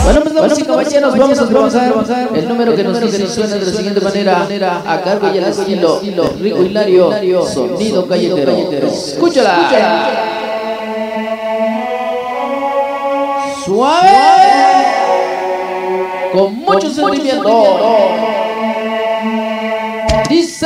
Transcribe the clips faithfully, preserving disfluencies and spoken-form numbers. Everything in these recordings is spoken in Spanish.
Bueno, pues damas y caballeros, vamos a trabajar el número que nos dice, nos suena de la siguiente manera, a cargo y al estilo Rico Hilario, sonido callejero. Escúchala. Suave, con mucho sentimiento. Dice.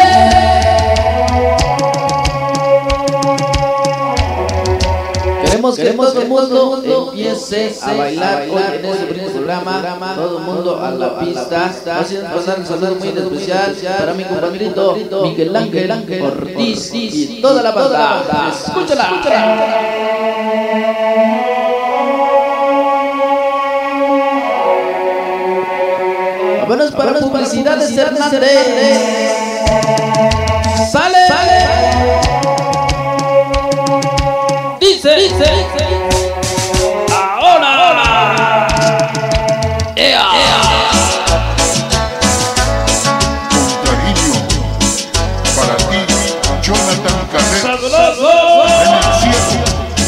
Queremos, queremos que todo el mundo empiece a bailar hoy en este primer programa. Todo el mundo a la pista. Vamos a pasar un saludo muy especial para mi compañerito Miguel Ángel Ortiz y toda la banda. Escúchala, escúchala. Vámonos para publicidades Hernández. Sale, sale. Dice, dice, ahora, ahora. Ea, ea. Con cariño, para ti, Jonathan Carrera. ¡Sabroso! En el cielo.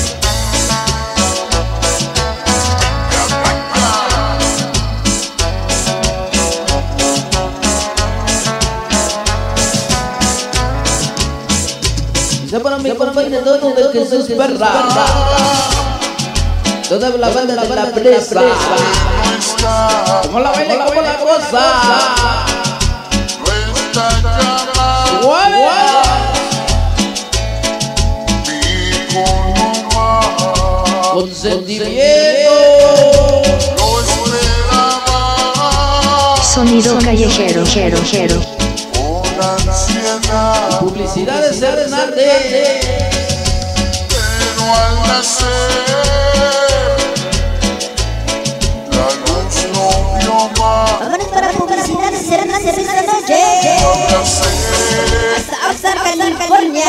Para mi compañero todo del que se espera, toda la banda de la presa, como la baila, como la cosa, suave, con sentimiento, sonido callejero, jero, jero. Publicidades Hernández. Pero al nacer, la luz no vio más. Vámonos para publicidades Hernández esta noche. Hasta Oxnard, California.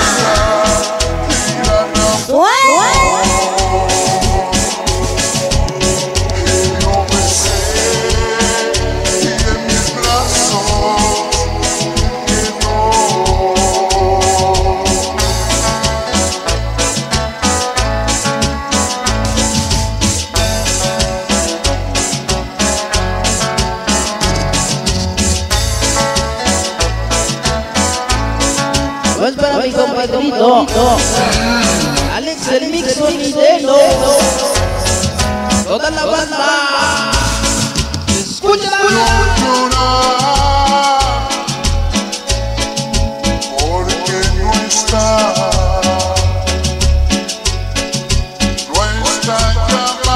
Es para mi compadrito Alex el Mix Sonidero, toda la banda. Escúchala. Porque no está, no está ya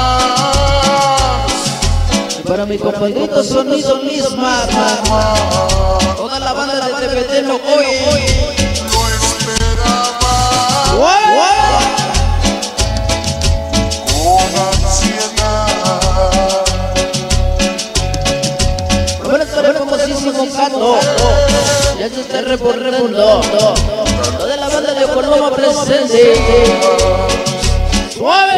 más. Para mi compadrito Sonido Lisma, toda la banda de T V T no hoy. Ya se está reportando toda la banda de Coloma presente. Suave,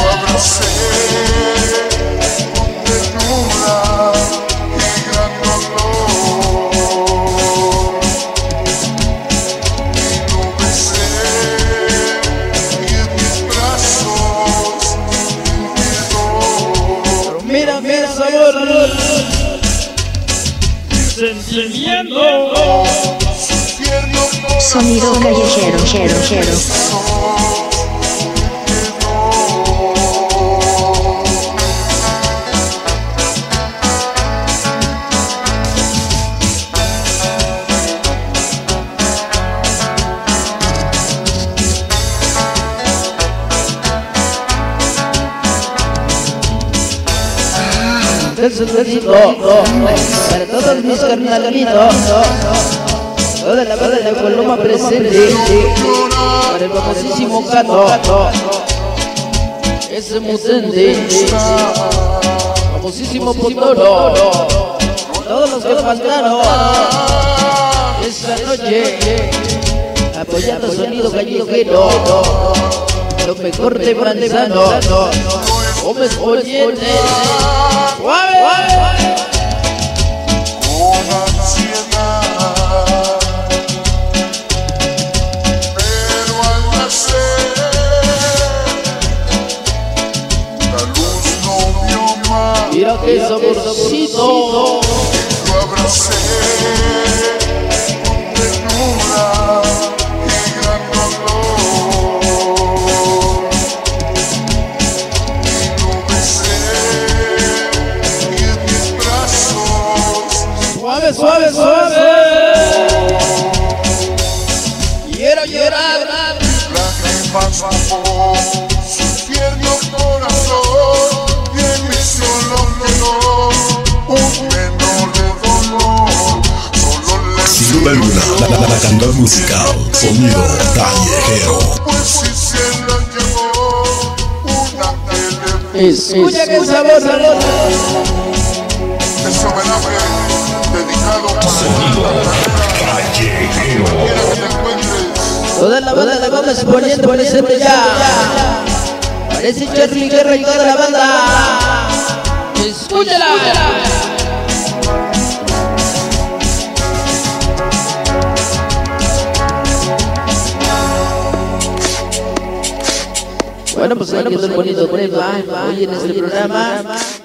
mira, mira sabor. Sentimiento. Sonido callejero, jero, jero. Para todos mis carnalitos, toda la banda de Coloma presente, para el famosísimo Cato, ese mutante, famosísimo Potoro, todos los que faltaron esta noche, apoyando sonido callejero, lo mejor de Manzano, Gómez Poniente. Suave, suave. Con ansiedad, pero al nacer, la luz no vio más. Mira qué saborcito. Lo abracé con ternura y gran dolor. Y lo besé y en mis brazos Suave, suave, suave. Quiero llorar. lágrimas mojó su tierno corazón y en mi solo quedó un menor de dolor. Solo le Sin duda alguna, la, la, la cantante musical, sonido callejero. pues si se lo llevó una tele. Escucha que sabor, sabor. Este homenaje dedicado para Sonido callejero. quiera que te encuentres. Toda la banda de Gómez poniendo presente ya. Parece Charlie Guerra y toda la banda. Escúchala. Bueno, pues hay que ser bonito tema hoy en este programa.